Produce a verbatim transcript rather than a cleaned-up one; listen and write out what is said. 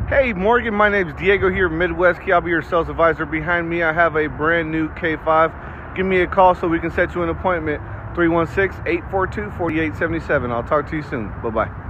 Hey Morgan, my name's Diego here, Midwest Key. I'll be your sales advisor. Behind me, I have a brand new K five. Give me a call so we can set you an appointment. three one six, eight four two, four eight seven seven. I'll talk to you soon. Bye-bye.